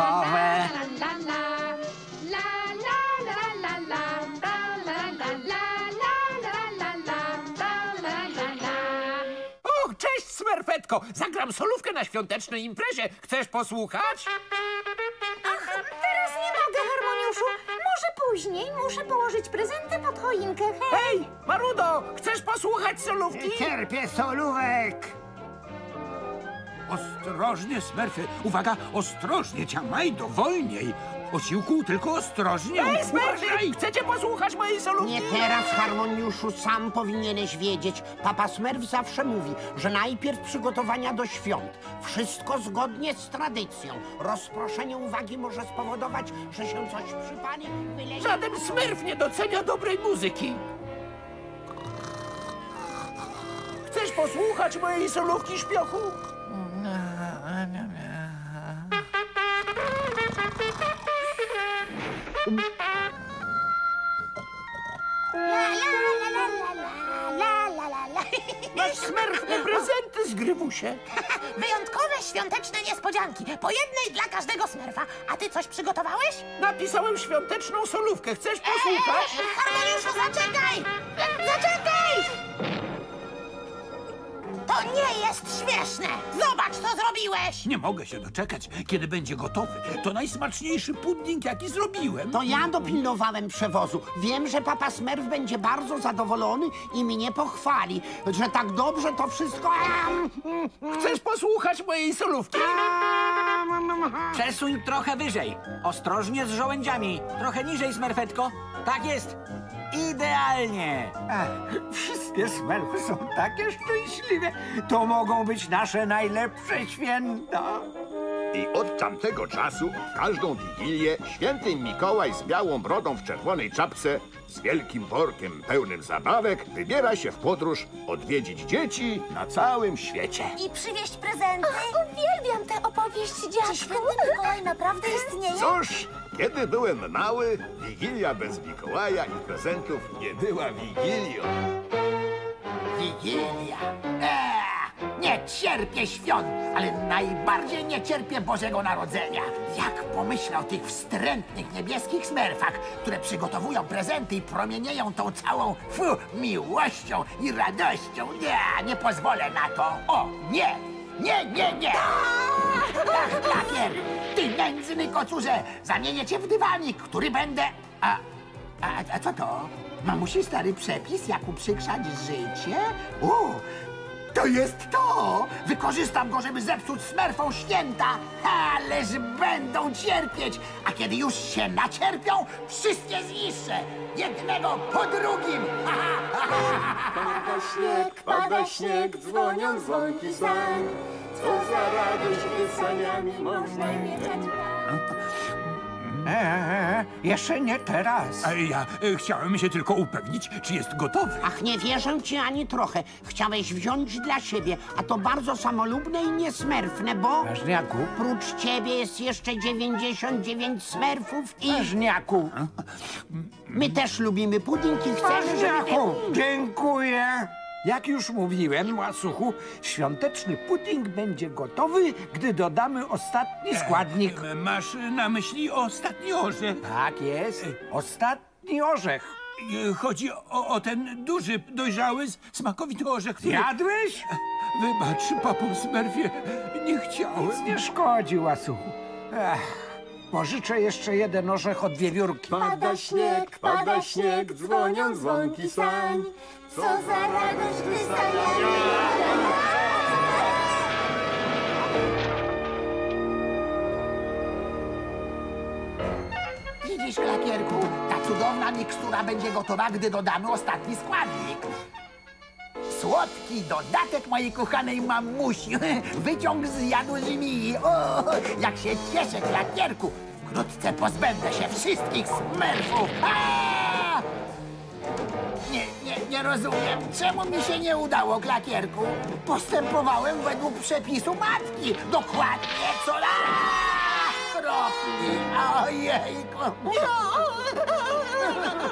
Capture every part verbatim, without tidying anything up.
śpiewakowe. Och, cześć, Smerfetko! Zagram solówkę na świątecznej imprezie. Chcesz posłuchać? Ach, teraz nie mogę, Harmoniuszu. Może później. Muszę położyć prezenty pod choinkę. Hej, Marudo! Chcesz posłuchać solówki? Nie cierpię solówek. Ostrożnie, Smerfy. Uwaga, ostrożnie, Ciamajdo, wolniej. Osiłku, tylko ostrożnie. Hej, Smerfy! Uważaj. Chcecie posłuchać mojej solówki? Nie teraz, Harmoniuszu, sam powinieneś wiedzieć. Papa Smurf zawsze mówi, że najpierw przygotowania do świąt. Wszystko zgodnie z tradycją. Rozproszenie uwagi może spowodować, że się coś przypali, wyleje... Żaden Smurf nie docenia dobrej muzyki. Chcesz posłuchać mojej solówki, śpiochu? Masz Smurfne prezenty, Zgrywusie. Wyjątkowe świąteczne niespodzianki. Po jednej dla każdego Smurfa. A ty coś przygotowałeś? Napisałem świąteczną solówkę. Chcesz posłuchać? Harmoniuszu, zaczekaj! Zaczekaj! To nie jest śmieszne! Zobacz, co zrobiłeś! Nie mogę się doczekać, kiedy będzie gotowy. To najsmaczniejszy pudding, jaki zrobiłem. To ja dopilnowałem przewozu. Wiem, że papa Smurf będzie bardzo zadowolony i mnie pochwali, że tak dobrze to wszystko... Chcesz posłuchać mojej solówki? Przesuń trochę wyżej. Ostrożnie z żołędziami. Trochę niżej, Smerfetko. Tak jest. Idealnie. Ach, wszystkie Smurfy są takie szczęśliwe. To mogą być nasze najlepsze święta. I od tamtego czasu w każdą Wigilię święty Mikołaj z białą brodą w czerwonej czapce, z wielkim workiem pełnym zabawek wybiera się w podróż odwiedzić dzieci na całym świecie. I przywieźć prezenty? Ach, uwielbiam tę opowieść, dziadku. Czy święty Mikołaj naprawdę istnieje? Cóż, kiedy byłem mały, Wigilia bez Mikołaja i prezentów nie była Wigilią. Wigilia. Eee, nie cierpię świąt, ale najbardziej nie cierpię Bożego Narodzenia. Jak pomyślę o tych wstrętnych niebieskich Smurfach, które przygotowują prezenty i promienieją tą całą fu, miłością i radością. Nie, nie pozwolę na to. O, nie, nie, nie, nie. Ach, Klakier, ty nędzny kocurze, zamienię cię w dywanik, który będę... A, a, a co to? Mamusi stary przepis, jak uprzykrzać życie? U, to jest to! Wykorzystam go, żeby zepsuć Smurfom święta! Ależ będą cierpieć! A kiedy już się nacierpią, wszystkie zniszczę! Jednego po drugim! Pada śnieg, pada śnieg, dzwonią dzwonki sań. Co za radość wysaniami można mieszać. Eee, jeszcze nie teraz. A ja e, chciałem się tylko upewnić, czy jest gotowy. Ach, nie wierzę ci ani trochę. Chciałeś wziąć dla siebie, a to bardzo samolubne i niesmerfne, bo... Ważniaku, Prócz ciebie jest jeszcze dziewięćdziesiąt dziewięć Smurfów i... ważniaku, My też lubimy pudding i chcesz, żeby... ważniaku, dziękuję. Jak już mówiłem, łasuchu, świąteczny pudding będzie gotowy, gdy dodamy ostatni składnik. E, masz na myśli ostatni orzech. Tak jest, ostatni orzech. E, Chodzi o, o ten duży, dojrzały, smakowity orzech, który... Jadłeś? Wybacz, papo Smurfie, nie chciałem. Nic nie szkodzi, łasuchu. Ech, pożyczę jeszcze jeden orzech od wiewiórki. Pada śnieg, pada śnieg, dzwonią dzwonki sań. Co za radość wysaniami. Widzisz, Klakierku, ta cudowna mikstura będzie gotowa, gdy dodamy ostatni składnik. Słodki dodatek mojej kochanej mamusi. Wyciąg z jadu żmii. O, jak się cieszę, Klakierku. Wkrótce pozbędę się wszystkich Smurfów. A! Nie, nie, nie rozumiem, czemu mi się nie udało, Klakierku. Postępowałem według przepisu matki. Dokładnie co na kropli. Ojejku.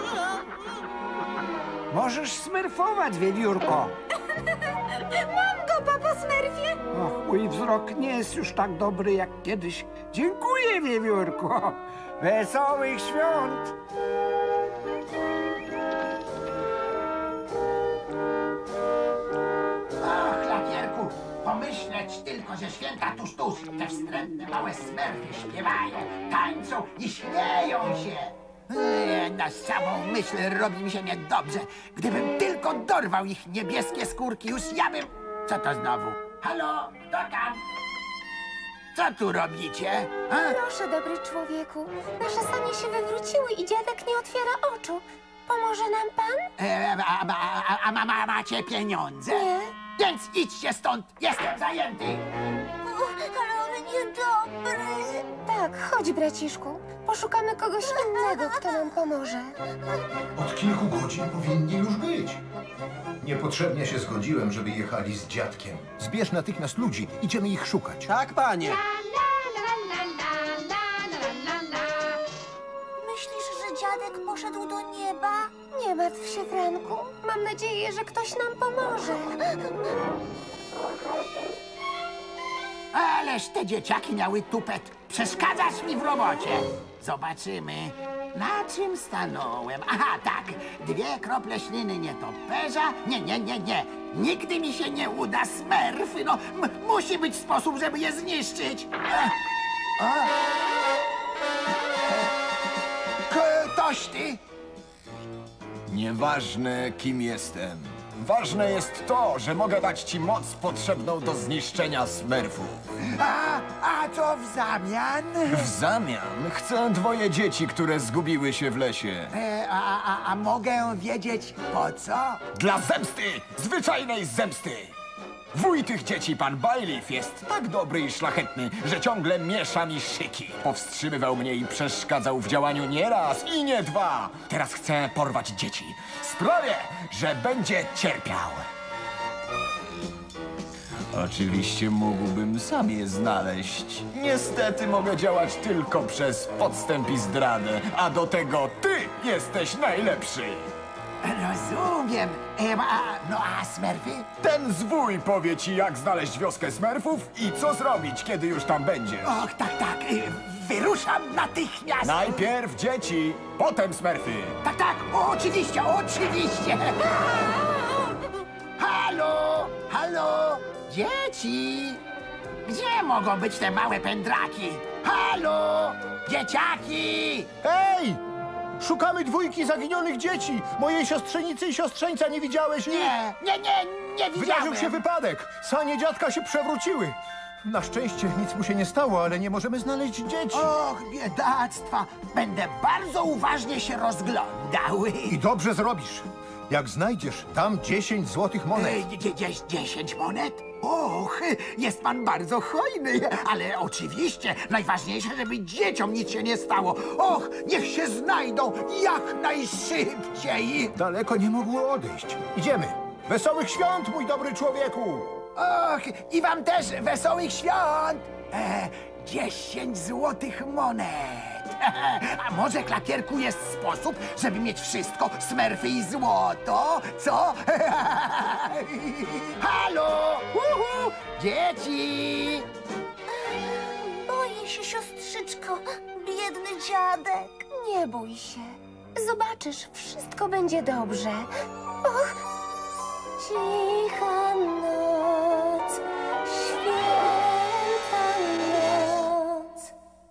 Możesz smurfować, wiewiórko. Mam go, papo Smurfie. Och, mój wzrok nie jest już tak dobry jak kiedyś. Dziękuję, wiewiórko. Wesołych świąt. Ach, Klapierku, pomyśleć tylko, że święta tuż, tuż. Te wstrętne małe smerfy śpiewają, tańczą i śmieją się. Eee, na samą myśl robi mi się niedobrze. Gdybym tylko dorwał ich niebieskie skórki, już ja bym... Co to znowu? Halo, kto tam? Co tu robicie? A? Proszę, dobry człowieku. Nasze sanie się wywróciły i dziadek nie otwiera oczu. Pomoże nam pan? E, a, a, a, a ma, ma, macie pieniądze? Nie. Więc idźcie stąd, jestem zajęty. Ale on niedobry. Tak, chodź, braciszku. Poszukamy kogoś innego, kto nam pomoże. Od kilku godzin powinni już być. Niepotrzebnie się zgodziłem, żeby jechali z dziadkiem. Zbierz natychmiast ludzi, idziemy ich szukać. Tak, panie. Myślisz, że dziadek poszedł do nieba? Nie martw się, Franku. Mam nadzieję, że ktoś nam pomoże. Ależ te dzieciaki miały tupet. Przeszkadzasz mi w robocie. Zobaczymy, na czym stanąłem. Aha, tak. Dwie krople śliny nietoperza. Nie, nie, nie, nie. Nigdy mi się nie uda, smerfy. No, m- musi być sposób, żeby je zniszczyć. E, o. Ktoś ty? Nieważne, kim jestem. Ważne jest to, że mogę dać ci moc potrzebną do zniszczenia smerfów. A, a co w zamian? W zamian chcę dwoje dzieci, które zgubiły się w lesie. E, a, a, a mogę wiedzieć po co? Dla zemsty! Zwyczajnej zemsty! Wuj tych dzieci, pan Bailiff, jest tak dobry i szlachetny, że ciągle miesza mi szyki. Powstrzymywał mnie i przeszkadzał w działaniu nie raz i nie dwa. Teraz chcę porwać dzieci. Sprawię, że będzie cierpiał. Oczywiście mógłbym sam je znaleźć. Niestety mogę działać tylko przez podstęp i zdradę, a do tego ty jesteś najlepszy. Rozumiem. E, a, no a smerfy? Ten zwój powie ci, jak znaleźć wioskę smerfów i co zrobić, kiedy już tam będziesz. Och, tak, tak. E, wyruszam natychmiast. Najpierw dzieci, potem smerfy. Tak, tak. O, oczywiście, oczywiście. Halo, halo, dzieci. Gdzie mogą być te małe pędraki? Halo, dzieciaki. Hej! Szukamy dwójki zaginionych dzieci! Mojej siostrzenicy i siostrzeńca nie widziałeś? Nie, nie, nie, nie widziałem. Wydarzył się wypadek! Sanie dziadka się przewróciły! Na szczęście nic mu się nie stało, ale nie możemy znaleźć dzieci. Och, biedactwa. Będę bardzo uważnie się rozglądał. I dobrze zrobisz. Jak znajdziesz, dam dziesięć złotych monet. Ej, dzie- dzie- Dziesięć monet? Och, jest pan bardzo hojny, ale oczywiście najważniejsze, żeby dzieciom nic się nie stało. Och, niech się znajdą jak najszybciej. Daleko nie mogło odejść. Idziemy. Wesołych świąt, mój dobry człowieku! Och, i wam też wesołych świąt. E, dziesięć złotych monet. A może, Klapierku, jest sposób, żeby mieć wszystko, smerfy i złoto? Co? Halo! Uhu! Dzieci! Boję się, siostrzyczko. Biedny dziadek. Nie bój się. Zobaczysz, wszystko będzie dobrze. Och, cicha noc, święta noc,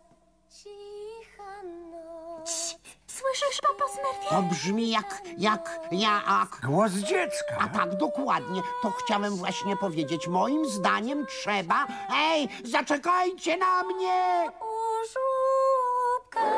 cicha noc. Słyszysz, papo Smurfie? To brzmi jak, jak, jak... Głos dziecka. A tak, dokładnie. To chciałem właśnie powiedzieć. Moim zdaniem trzeba... Ej, zaczekajcie na mnie! U żłóbka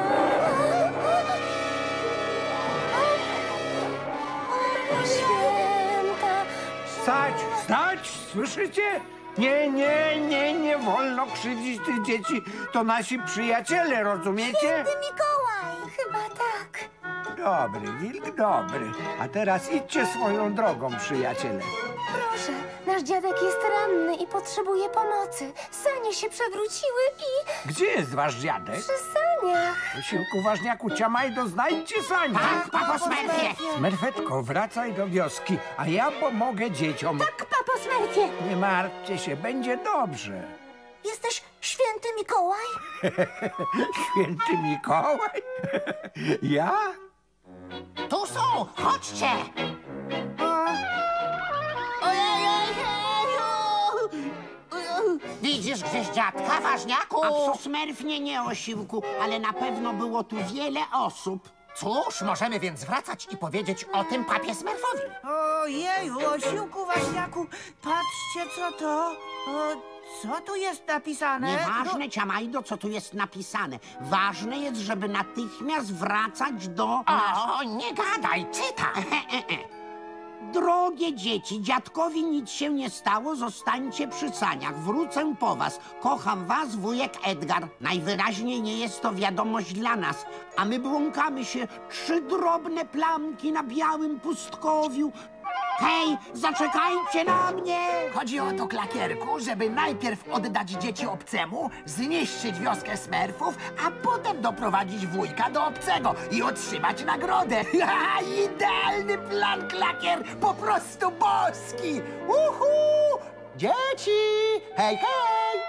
święta. Stać, stać, słyszycie? Nie, nie, nie, nie wolno krzywdzić tych dzieci. To nasi przyjaciele, rozumiecie? Święty Mikołaj. Chyba tak. Dobry, wilk dobry. A teraz idźcie swoją drogą, przyjaciele. Proszę, nasz dziadek jest ranny i potrzebuje pomocy. Sanie się przewróciły i... Gdzie jest wasz dziadek? przy saniach. Wysiłku ważniaku, Ciamajdo, znajdźcie sanie. Tak, papo Smurfie. Smerfetko, wracaj do wioski, a ja pomogę dzieciom. Tak, papo papo Smurfie. Nie martwcie się, będzie dobrze. Jesteś święty Mikołaj? Święty Mikołaj? Ja? Tu są, chodźcie! Widzisz gdzieś dziadka, ważniaku? Papo Smurfie, nie osiłku, ale na pewno było tu wiele osób. Cóż, możemy więc wracać i powiedzieć o tym papie Smurfowi. Ojeju, osiłku, ważniaku, patrzcie, co to? O, co tu jest napisane? Nieważne, Ciamajdo, co tu jest napisane. Ważne jest, żeby natychmiast wracać do... O, nie gadaj, czytaj! Drogie dzieci, dziadkowi nic się nie stało, zostańcie przy saniach. Wrócę po was. Kocham was, wujek Edgar. Najwyraźniej nie jest to wiadomość dla nas, a my błąkamy się, trzy drobne plamki na białym pustkowiu. Hej, zaczekajcie na mnie! Chodzi o to, Klakierku, żeby najpierw oddać dzieci obcemu, zniszczyć wioskę Smurfów, a potem doprowadzić wujka do obcego i otrzymać nagrodę. Idealny plan, Klakier! Po prostu boski! Uhu! Dzieci! Hej, hej!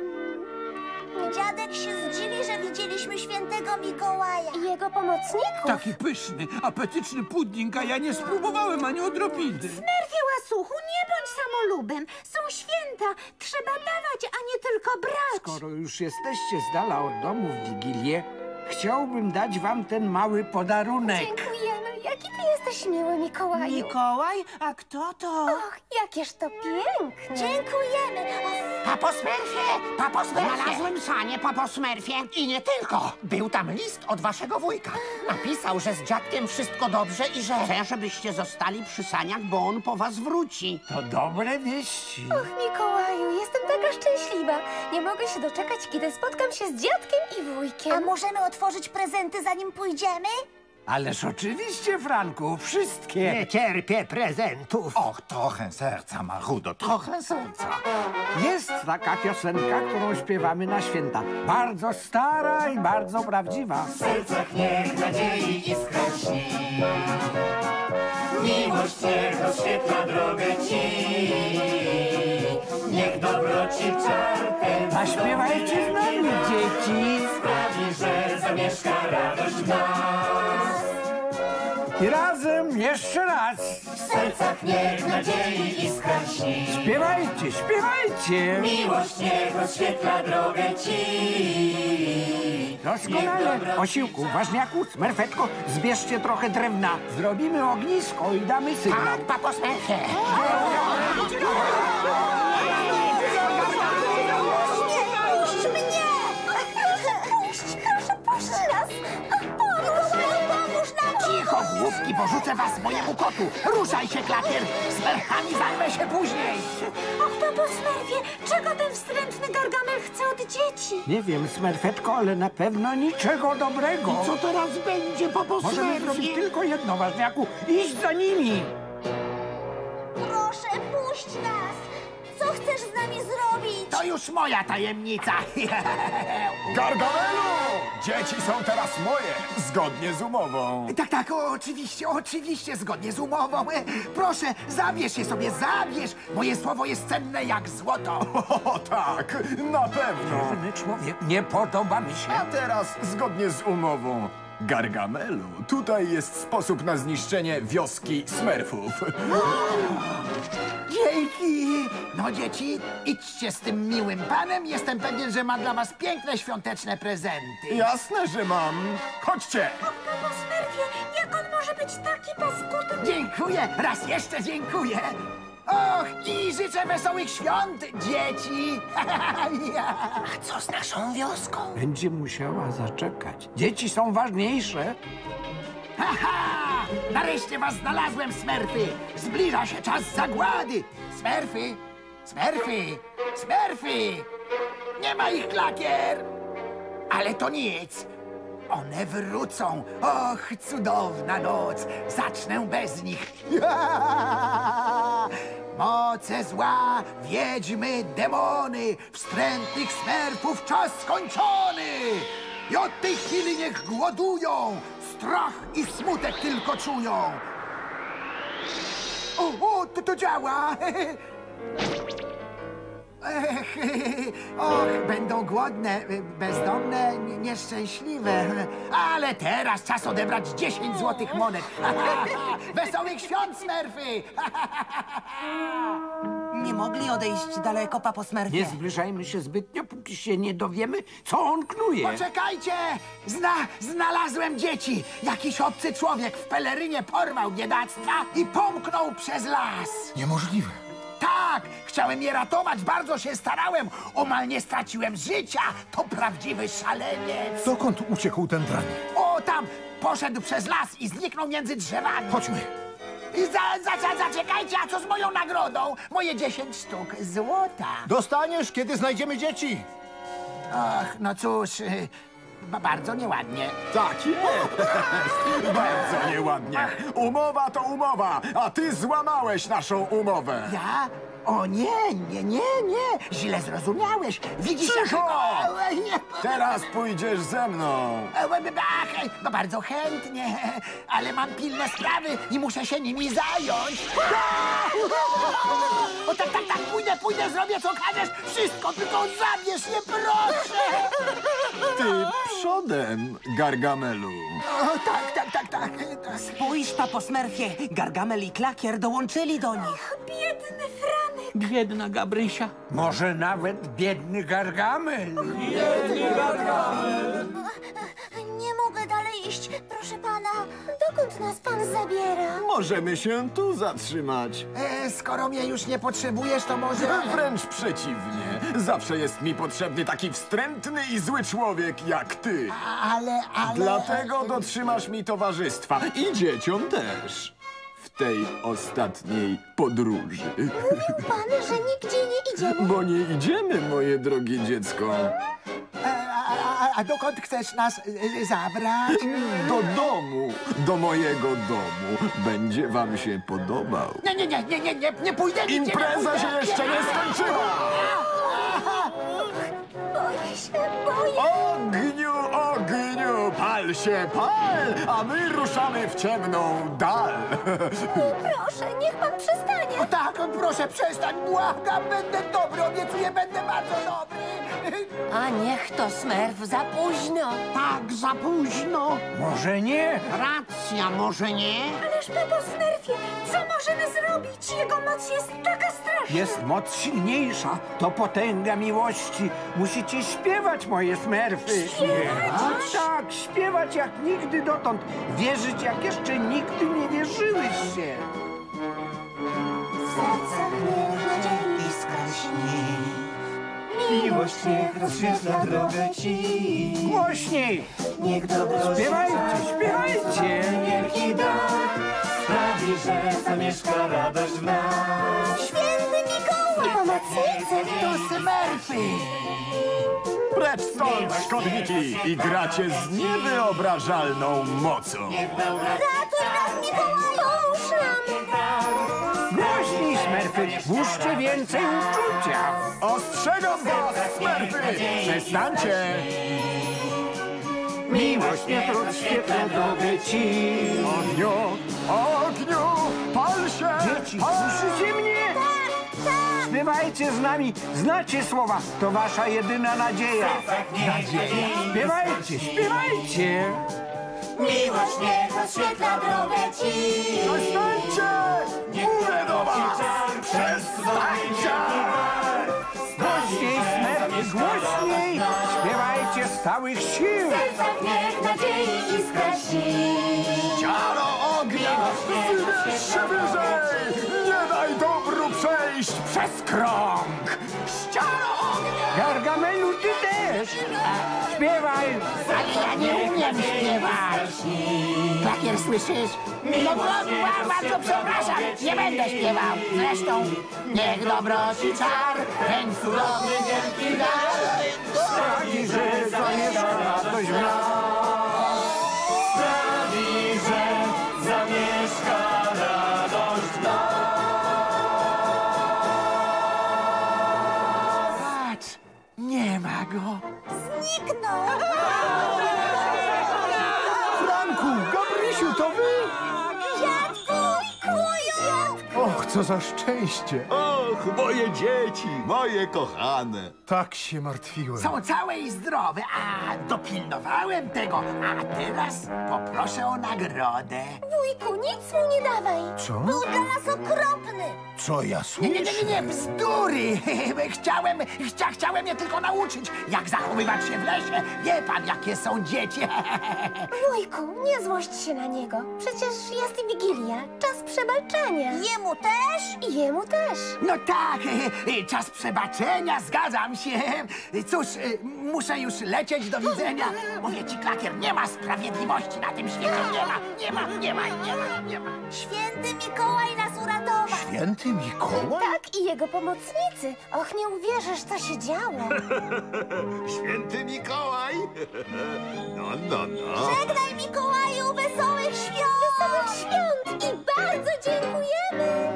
Dziadek się zdziwi, że widzieliśmy świętego Mikołaja. I jego pomocników. Taki pyszny, apetyczny pudding, a ja nie spróbowałem ani odrobiny. Smurfie, łasuchu, nie bądź samolubem. Są święta, trzeba dawać, a nie tylko brać. Skoro już jesteście z dala od domu w Wigilię, chciałbym dać wam ten mały podarunek. Dziękujemy. Jaki ty jesteś miły, Mikołaju. Mikołaj? A kto to? Och, jakież to piękne. Dziękujemy. Papo Smurfie! Papo Smurfie! Znalazłem sanie, papo Smurfie. I nie tylko. Był tam list od waszego wujka. Napisał, że z dziadkiem wszystko dobrze i że... Chcę, żebyście zostali przy saniach, bo on po was wróci. To dobre wieści. Och, Mikołaju, jestem taka szczęśliwa. Nie mogę się doczekać, kiedy spotkam się z dziadkiem i wujkiem. A możemy otworzyć prezenty, zanim pójdziemy? Ależ oczywiście, Franku, wszystkie. Nie cierpię prezentów. Och, trochę serca, Marudo, trochę serca. Jest taka piosenka, którą śpiewamy na święta. Bardzo stara i bardzo prawdziwa. W sercach niech nadziei iskra śni. Miłość niech oświetla drogę ci. Niech dobroci czar ten Zaśpiewajcie z nami, dzieci. sprawi, że zamieszka radość w nas. I razem jeszcze raz. W sercach niech nadziei iskra śni. Śpiewajcie, śpiewajcie. Miłość niech oświetla drogę ci. Doskonale. Osiłku, ważniaku, Smurfetko, zbierzcie trochę drewna. Zrobimy ognisko i damy sygnał. Tak, papo Smurfie! Puść mnie! Proszę puść! Proszę puść nas! Mikołaju, pomóż nam! Cicho, główki, porzucę was mojemu kotu. Ruszaj się, Klakier. Z perchami zajmę się później. Och, papo Smurfie, czego ten wstrętny Gargamel chce od dzieci? Nie wiem, Smurfetko, ale na pewno niczego dobrego. Co teraz będzie, papo Możemy Smurfie? zrobić tylko jedno, ważniaku. Iść za nimi. Proszę, puść nas! Co chcesz z nami zrobić? To już moja tajemnica. Gargamelu! Dzieci są teraz moje, zgodnie z umową. Tak, tak, oczywiście, oczywiście, zgodnie z umową. Proszę, zabierz je sobie, zabierz. Moje słowo jest cenne jak złoto. O tak, na pewno. Pewny człowiek, nie podoba mi się. A teraz, zgodnie z umową, Gargamelu, tutaj jest sposób na zniszczenie wioski Smurfów. Dzięki! No dzieci, idźcie z tym miłym panem. Jestem pewien, że ma dla was piękne świąteczne prezenty. Jasne, że mam. Chodźcie! Och, papo Smurfie, jak on może być taki paskudny? Dziękuję, raz jeszcze dziękuję. Och, i życzę wesołych świąt, dzieci. A co z naszą wioską? Będzie musiała zaczekać. Dzieci są ważniejsze. Haha! Nareszcie was znalazłem, Smurfy! Zbliża się czas zagłady! Smurfy! Smurfy! Smurfy! Nie ma ich, Klakier! Ale to nic! One wrócą! Och, cudowna noc! Zacznę bez nich! Moce zła, wiedźmy, demony! Wstrętnych Smurfów czas skończony! I od tej chwili niech głodują! Strach i smutek tylko czują! O, o, to, to działa! Ech, och, będą głodne, bezdomne, nieszczęśliwe. Ale teraz czas odebrać dziesięć złotych monet. Wesołych świąt, Smurfy! Nie mogli odejść daleko, papo Smurfie. Nie zbliżajmy się zbytnio, póki się nie dowiemy, co on knuje. Poczekajcie! Zna, znalazłem dzieci! Jakiś obcy człowiek w pelerynie porwał biedactwa i pomknął przez las. Niemożliwe. Tak! Chciałem je ratować, bardzo się starałem. Omal nie straciłem życia. To prawdziwy szaleniec. Dokąd uciekł ten drań? O, tam! Poszedł przez las i zniknął między drzewami. Chodźmy. Za, za, za, zaczekajcie, a co z moją nagrodą? Moje dziesięć sztuk złota. Dostaniesz, kiedy znajdziemy dzieci. Och, no cóż, y, ba- bardzo nieładnie. Tak jest! Bardzo nieładnie. Umowa to umowa, a ty złamałeś naszą umowę. Ja? O nie, nie, nie, nie. Źle zrozumiałeś. Widzisz, jak... Cicho! O, nie. Teraz pójdziesz ze mną. Ach, no bardzo chętnie, ale mam pilne sprawy i muszę się nimi zająć. O tak, tak, tak, pójdę, pójdę, zrobię co każesz. Wszystko, tylko zabierz je, proszę. Ty przodem, Gargamelu. O, tak, tak, tak, tak. tak. Spójrz, papo Smurfie, Gargamel i Klakier dołączyli do nich. Biedny Franek. Biedna Gabrysia. Może nawet biedny Gargamel. Nie mogę dalej iść, proszę pana. Dokąd nas pan zabiera? Możemy się tu zatrzymać. E, skoro mnie już nie potrzebujesz, to może... Wręcz przeciwnie. Zawsze jest mi potrzebny taki wstrętny i zły człowiek jak ty. Ale, ale... Dlatego dotrzymasz mi towarzystwa i dzieciom też. W tej ostatniej podróży. Mówił pan, że nigdzie nie idziemy. Bo nie idziemy, moje drogie dziecko. A, a, a dokąd chcesz nas y, zabrać? Do domu, do mojego domu. Będzie wam się podobał. Nie, nie, nie, nie, nie, nie, nie pójdę nigdzie, nie Impreza pójdę. się jeszcze nie skończyła! Boję się, boję. Ogniu, ogniu, pal się, pal, a my ruszamy w ciemną dal. Proszę, niech pan przestanie. O tak, proszę przestań, błagam, będę dobry, obiecuję, będę bardzo dobry. A niech to, Smurf, za późno. Tak, za późno. Może nie? Racja, może nie? Ależ, papo Smurfie, co możemy zrobić? Jego moc jest taka straszna. Jest moc silniejsza. To potęga miłości. Musicie śpiewać, moje Smurfy. Śpiewać? Tak, śpiewać jak nigdy dotąd. Wierzyć, jak jeszcze nigdy nie wierzyłyście. W sercach niech nadziei iskra śni. Miłość niech rozświetla drogę ci. Głośniej! Niech dobro Śpiewajcie, śpiewajcie! wielki dar sprawi, że zamieszka radość w nas. Święty Mikołaj! Pomocnicy! To Smurfy. Precz stąd, szkodniki, i gracie z niewyobrażalną mocą. Ratuj nas, Mikołaju! Pomóż nam! Głośniej, Smurfy! Włóżcie więcej uczucia! Ostrzegam was, Smurfy! Przestańcie! Miłość niech rozświetla drogę ci. Ogniu, ogniu, pal się! Dzieci, pal! słyszycie mnie? Tak, tak! Śpiewajcie z nami, znacie słowa, to wasza jedyna nadzieja. Nadzieja. Śpiewajcie, śpiewajcie! Miłość niech rozświetla drogę ci. Przestańcie! Mówię do was! Przestańcie! Głośniej, Smurfy, głośniej! Śpiewajcie z całych sił! W sercach niech nadziei iskra śni. Ciaro ognia! Wyższe wyżej! Nie daj dobru przejść przez krąg! Ściaro ognia. Gargamelu, ty też! Śpiewaj! Ale ja nie umiem śpiewać. Klakier, słyszysz? No, bo- bo- bardzo przepraszam, nie będę śpiewał. Zresztą, niech dobroci czar, ten cudowny wielki dar. Sprawi, że zamieszka radość w nas. Sprawi, że zamieszka radość w nas. Patrz, nie ma go. Zniknął! Franku, Gabrysiu, to wy? Dziadku! Kuju! Och, co za szczęście. Och, Och, moje dzieci, moje kochane. Tak się martwiłem. Są całe i zdrowe, a dopilnowałem tego. A teraz poproszę o nagrodę. Wujku, nic mu nie dawaj. Co? Był dla nas okropny. Co ja Nie, słyszę? nie, nie, nie, nie, bzdury! Chciałem, chcia, chciałem je tylko nauczyć, jak zachowywać się w lesie. Wie pan, jakie są dzieci. Wujku, nie złość się na niego. Przecież jest Wigilia, czas przebaczenia. Jemu też? I jemu też. No tak, czas przebaczenia, zgadzam się. Cóż, muszę już lecieć, do widzenia. Mówię ci, Klakier, nie ma sprawiedliwości na tym świecie, nie ma, nie ma, nie ma, nie ma, nie ma. Święty Mikołaj nas uratował. Święty Mikołaj? Tak, i jego pomocnicy. Och, nie uwierzysz, co się działo. Święty Mikołaj? No, no, no. Żegnaj, Mikołaju, wesołych świąt! Wesołych świąt i bardzo dziękujemy!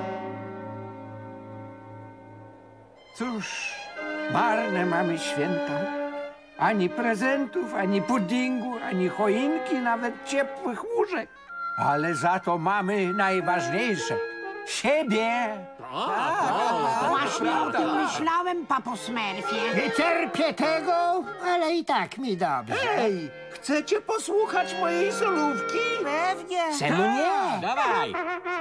Cóż, marne mamy święta. Ani prezentów, ani puddingu, ani choinki, nawet ciepłych łóżek. Ale za to mamy najważniejsze. Siebie! Właśnie o tym myślałem, papo Smurfie. Nie cierpię tego, ale i tak mi dobrze. Hej, chcecie posłuchać mojej solówki? Pewnie. Czemu nie? Dawaj!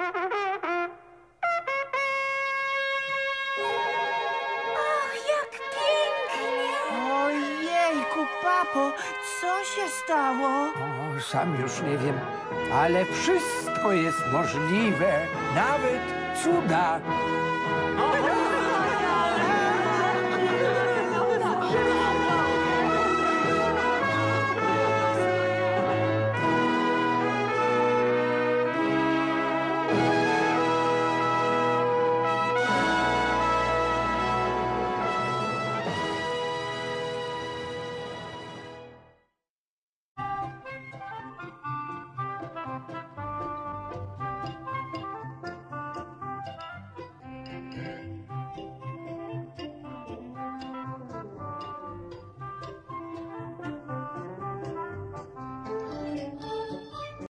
Och, jak pięknie! Ojejku, papo, co się stało? O, sam już nie wiem, ale wszystko jest możliwe, nawet cuda. O,